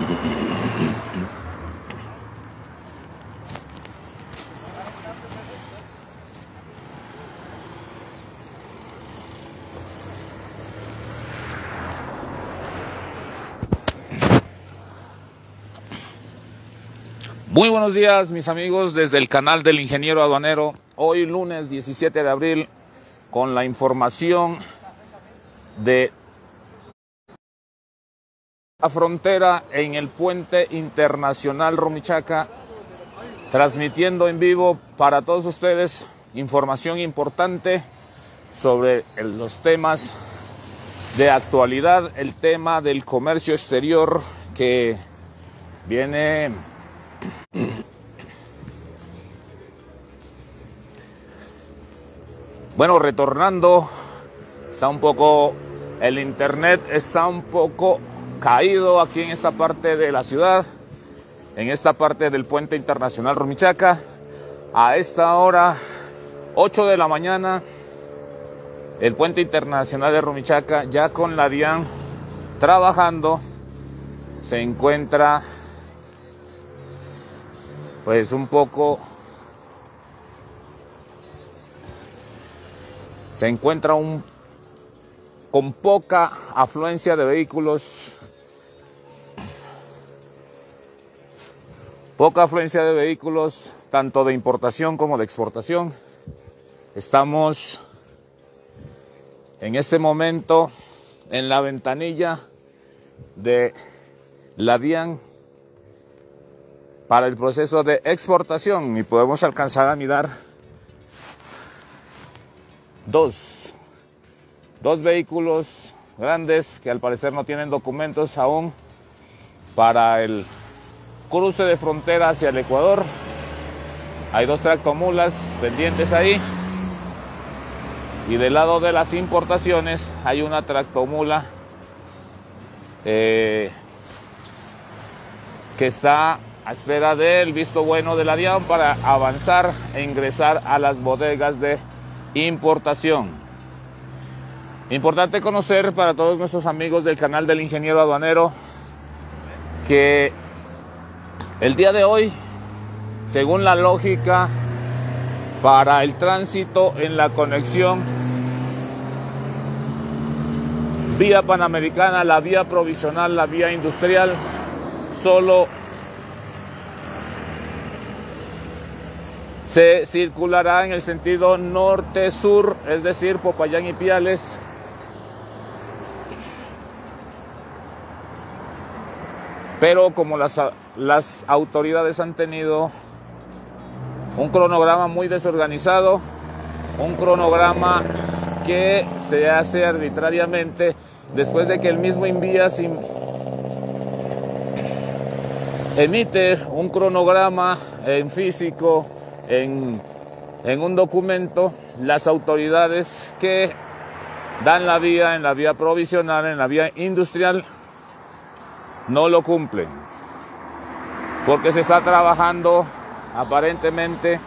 Muy buenos días, mis amigos, desde el canal del Ingeniero Aduanero. Hoy lunes 17 de abril con la información de la frontera en el puente internacional Rumichaca, transmitiendo en vivo para todos ustedes información importante sobre los temas de actualidad, el tema del comercio exterior que viene retornando. Está un poco, el internet está un poco caído aquí en esta parte de la ciudad, en esta parte del puente internacional Rumichaca. A esta hora, 8 de la mañana, el puente internacional de Rumichaca, ya con la DIAN trabajando, se encuentra pues un poco, con poca afluencia de vehículos, tanto de importación como de exportación. Estamos en este momento en la ventanilla de la DIAN para el proceso de exportación y podemos alcanzar a mirar dos vehículos grandes que al parecer no tienen documentos aún para el cruce de frontera hacia el Ecuador. Hay dos tractomulas pendientes ahí, y del lado de las importaciones hay una tractomula que está a espera del visto bueno de la DIAN para avanzar e ingresar a las bodegas de importación. Importante conocer para todos nuestros amigos del canal del Ingeniero Aduanero que el día de hoy, según la lógica para el tránsito en la conexión vía panamericana, la vía provisional, la vía industrial, solo se circulará en el sentido norte-sur, es decir, Popayán y Piales. Pero como las autoridades han tenido un cronograma muy desorganizado, un cronograma que se hace arbitrariamente después de que el mismo Invías emite un cronograma en físico, en un documento, las autoridades que dan la vía en la vía provisional, en la vía industrial, no lo cumplen, porque se está trabajando aparentemente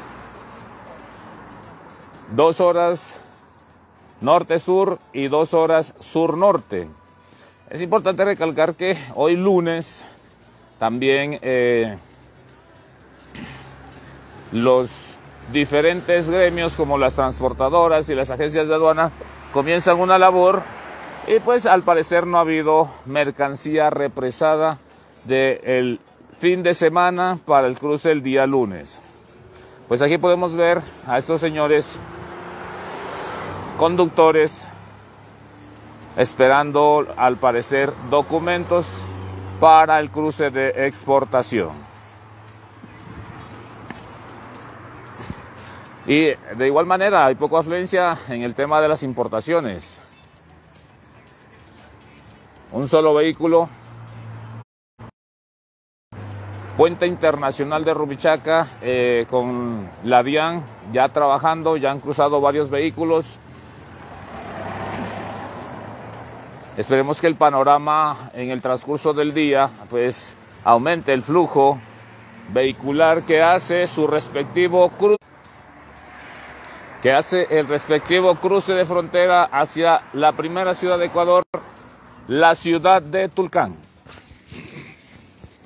2 horas norte-sur y 2 horas sur-norte. Es importante recalcar que hoy lunes también los diferentes gremios como las transportadoras y las agencias de aduana comienzan una labor, y pues al parecer no ha habido mercancía represada del fin de semana para el cruce el día lunes. Pues aquí podemos ver a estos señores conductores esperando al parecer documentos para el cruce de exportación. Y de igual manera hay poca afluencia en el tema de las importaciones. Un solo vehículo. Puente Internacional de Rumichaca con la DIAN ya trabajando, ya han cruzado varios vehículos. Esperemos que el panorama en el transcurso del día pues aumente el flujo vehicular que hace su respectivo cruce, el respectivo cruce de frontera hacia la primera ciudad de Ecuador, la ciudad de Tulcán.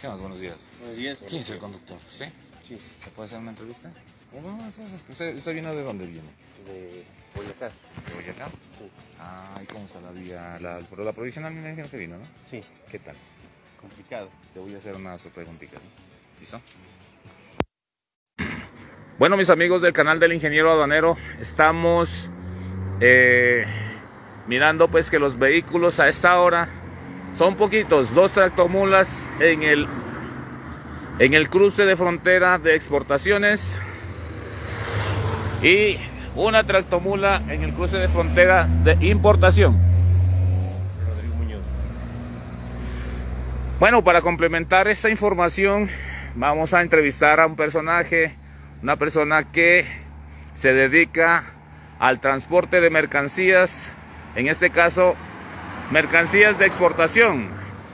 ¿Qué más? Buenos días. Buenos días. ¿Quién es el conductor? ¿Sí? Sí, ¿Se puede hacer una entrevista? ¿Usted vino de dónde viene? de Boyacá. ¿De Boyacá? Sí. Ah, ¿y cómo está la vía? Pero la provisional me dijeron que vino, ¿no? Sí, ¿Qué tal? complicado. Te voy a hacer unas preguntitas, ¿no? ¿Listo? Bueno, mis amigos del canal del Ingeniero Aduanero, estamos mirando pues que los vehículos a esta hora son poquitos, 2 tractomulas en el cruce de frontera de exportaciones y una tractomula en el cruce de frontera de importación. Rodrigo Muñoz. Bueno, para complementar esta información vamos a entrevistar a un personaje, una persona que se dedica al transporte de mercancías, en este caso mercancías de exportación.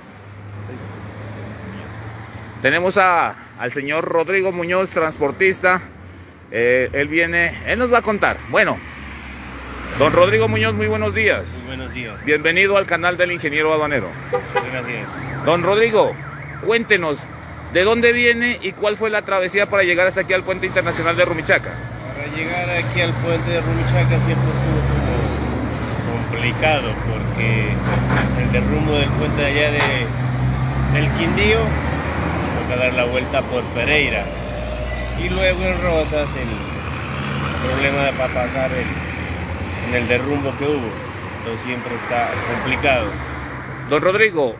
Tenemos al señor Rodrigo Muñoz, transportista. Él nos va a contar. Bueno, don Rodrigo Muñoz, muy buenos días. Muy buenos días. Bienvenido al canal del Ingeniero Aduanero. Gracias. Don Rodrigo, cuéntenos, ¿de dónde viene y cuál fue la travesía para llegar hasta aquí al Puente Internacional de Rumichaca? Para llegar aquí al puente de Rumichaca siempre estuvo como complicado porque el derrumbo del puente de allá del Quindío toca dar la vuelta por Pereira y luego en Rosas el problema para pasar en el derrumbo que hubo, entonces siempre está complicado. Don Rodrigo,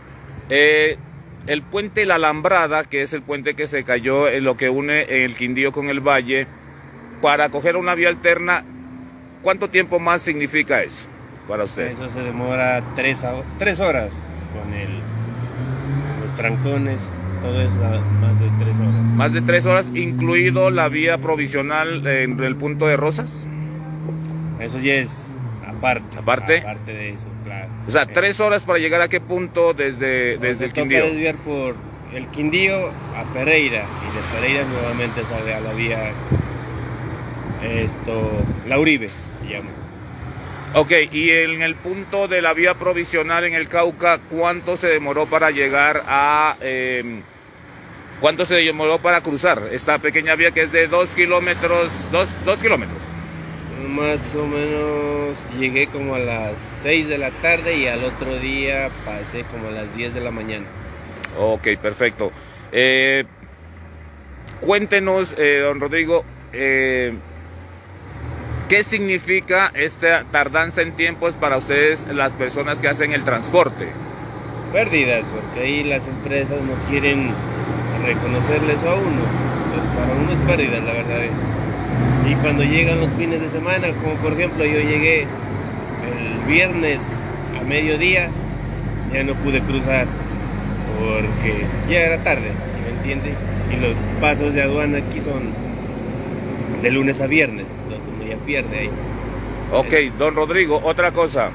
el puente La Alambrada, que es el puente que se cayó en lo que une el Quindío con el Valle, para coger una vía alterna, ¿cuánto tiempo más significa eso para usted? Eso se demora 3 horas con los trancones, todo eso más de 3 horas. Más de 3 horas, incluido la vía provisional en el punto de Rosas. Eso ya es aparte. ¿Aparte? Aparte de eso, claro. O sea, 3 horas para llegar a qué punto desde el Quindío. Toca desviar por el Quindío a Pereira y de Pereira nuevamente sale a la vía La Uribe, se llama. Ok, y en el punto de la vía provisional en el Cauca, ¿cuánto se demoró para llegar a... ¿cuánto se demoró para cruzar esta pequeña vía que es de 2 kilómetros? 2 kilómetros. Más o menos llegué como a las 6 de la tarde y al otro día pasé como a las 10 de la mañana. Ok, perfecto. Cuéntenos, don Rodrigo, ¿qué significa esta tardanza en tiempos para ustedes, las personas que hacen el transporte? Pérdidas, porque ahí las empresas no quieren reconocerles a uno. Pues para uno es pérdidas, la verdad es. Y cuando llegan los fines de semana, como por ejemplo yo llegué el viernes a mediodía, ya no pude cruzar porque ya era tarde, ¿sí me entiende? Y los pasos de aduana aquí son de lunes a viernes, entonces uno ya pierde ahí. Ok, don Rodrigo, otra cosa.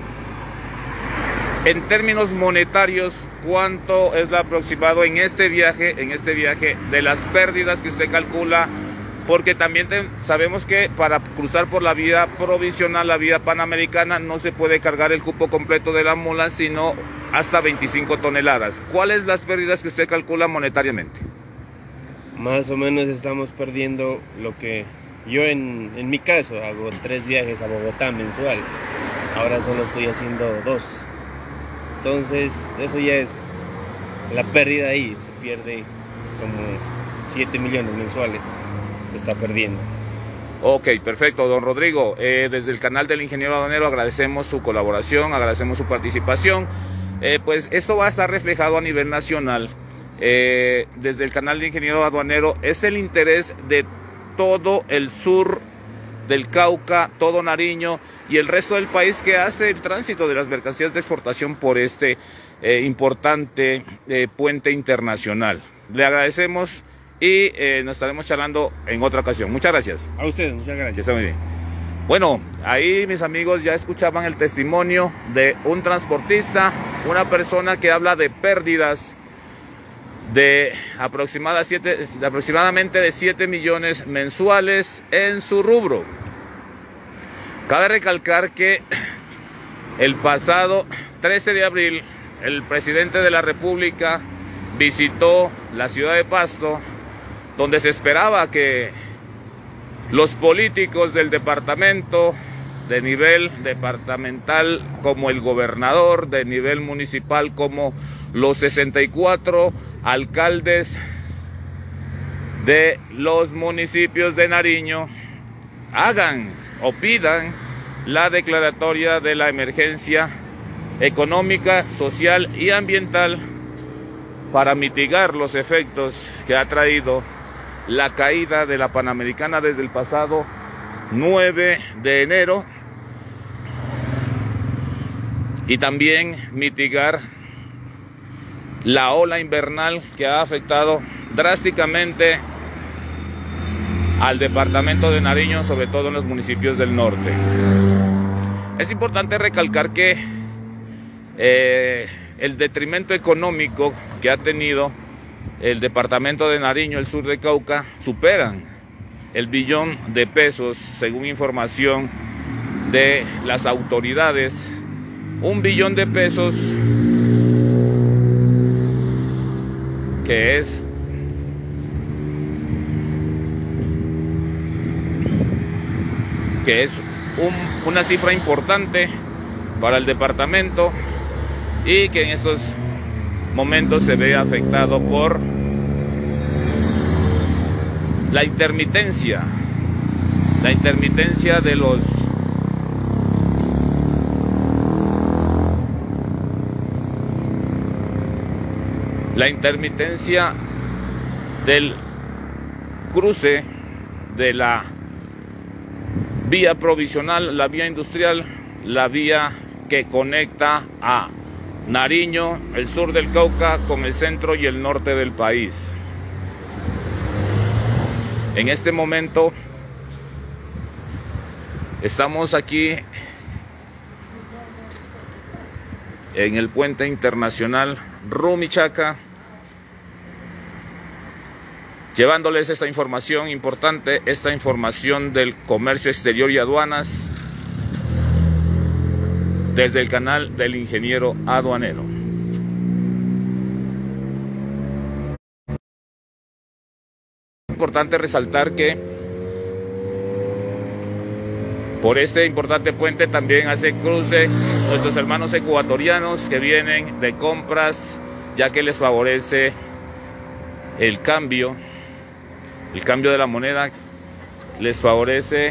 En términos monetarios, ¿cuánto es lo aproximado en este viaje de las pérdidas que usted calcula? Porque también sabemos que para cruzar por la vía provisional, la vía panamericana, no se puede cargar el cupo completo de la mula, sino hasta 25 toneladas. ¿Cuáles las pérdidas que usted calcula monetariamente? Más o menos estamos perdiendo lo que yo en mi caso hago 3 viajes a Bogotá mensual. Ahora solo estoy haciendo 2. Entonces eso ya es la pérdida ahí, se pierde como 7 millones mensuales. Está perdiendo. Ok, perfecto, don Rodrigo. Desde el canal del Ingeniero Aduanero agradecemos su colaboración, agradecemos su participación. Pues esto va a estar reflejado a nivel nacional. Desde el canal del Ingeniero Aduanero es el interés de todo el sur del Cauca, todo Nariño y el resto del país que hace el tránsito de las mercancías de exportación por este importante puente internacional. Le agradecemos y nos estaremos charlando en otra ocasión. Muchas gracias. A ustedes, muchas gracias. Está muy bien. Bueno, ahí mis amigos ya escuchaban el testimonio de un transportista, una persona que habla de pérdidas de aproximadamente de 7 millones mensuales en su rubro. Cabe recalcar que el pasado 13 de abril el presidente de la República visitó la ciudad de Pasto, donde se esperaba que los políticos del departamento, de nivel departamental como el gobernador, de nivel municipal como los 64 alcaldes de los municipios de Nariño, hagan o pidan la declaratoria de la emergencia económica, social y ambiental para mitigar los efectos que ha traído la caída de la Panamericana desde el pasado 9 de enero y también mitigar la ola invernal que ha afectado drásticamente al departamento de Nariño, sobre todo en los municipios del norte. Es importante recalcar que el detrimento económico que ha tenido el departamento de Nariño, el sur de Cauca, superan el billón de pesos, según información de las autoridades. Un billón de pesos que es una cifra importante para el departamento y que en estos momentos se ve afectado por la intermitencia de los del cruce de la vía provisional, la vía industrial, la vía que conecta a Nariño, el sur del Cauca, con el centro y el norte del país. En este momento estamos aquí en el puente internacional Rumichaca, llevándoles esta información importante, esta información del comercio exterior y aduanas desde el canal del ingeniero aduanero. Es importante resaltar que por este importante puente también hace cruce nuestros hermanos ecuatorianos que vienen de compras, ya que les favorece el cambio de la moneda, les favorece.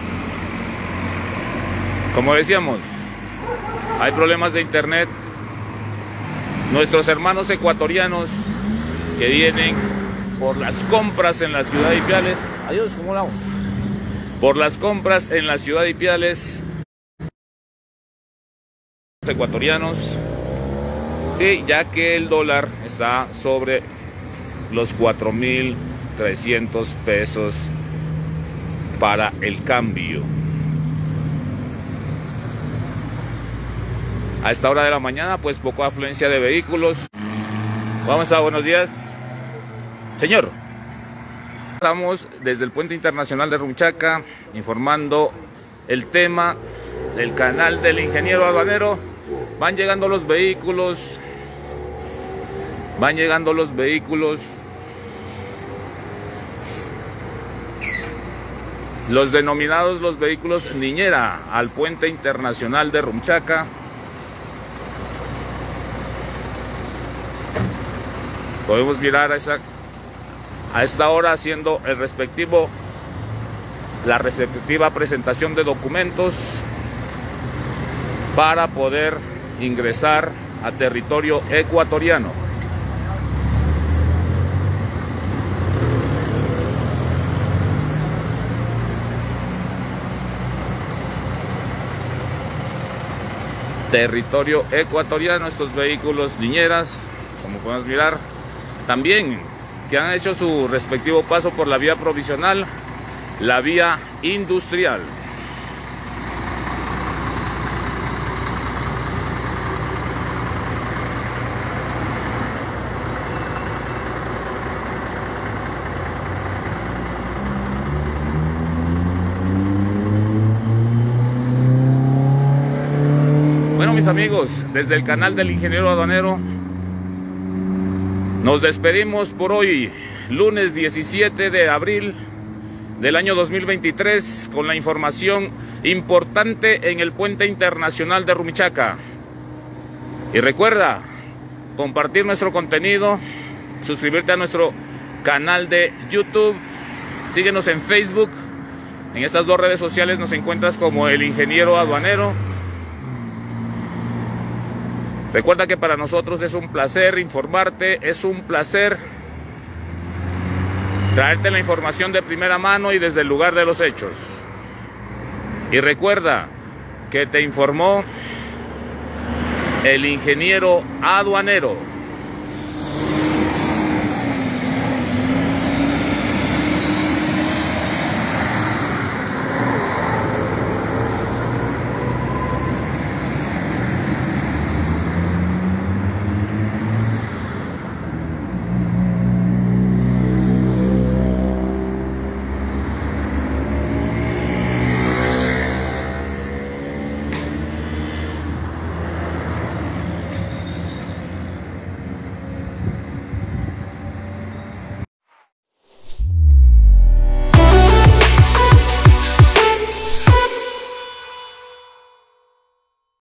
Como decíamos, hay problemas de internet. Nuestros hermanos ecuatorianos que vienen por las compras en la ciudad de Ipiales, adiós, ¿cómo vamos? Por las compras en la ciudad de Ipiales, ecuatorianos, sí, ya que el dólar está sobre los 4.300 pesos para el cambio. A esta hora de la mañana, pues poca afluencia de vehículos. Vamos a buenos días, señor. Estamos desde el puente internacional de Rumichaca informando el tema del canal del ingeniero aduanero. Van llegando los vehículos. Los denominados los vehículos niñera al puente internacional de Rumichaca. Podemos mirar a esta hora haciendo la respectiva presentación de documentos para poder ingresar a territorio ecuatoriano. Territorio ecuatoriano, estos vehículos niñeras, como podemos mirar, también que han hecho su respectivo paso por la vía provisional, la vía industrial. Bueno, mis amigos, desde el canal del ingeniero aduanero Nos despedimos por hoy, lunes 17 de abril del año 2023, con la información importante en el puente internacional de Rumichaca. Y recuerda compartir nuestro contenido, suscribirte a nuestro canal de YouTube, síguenos en Facebook. En estas dos redes sociales nos encuentras como El Ingeniero Aduanero. Recuerda que para nosotros es un placer informarte, es un placer traerte la información de primera mano y desde el lugar de los hechos. Y recuerda que te informó El Ingeniero Aduanero.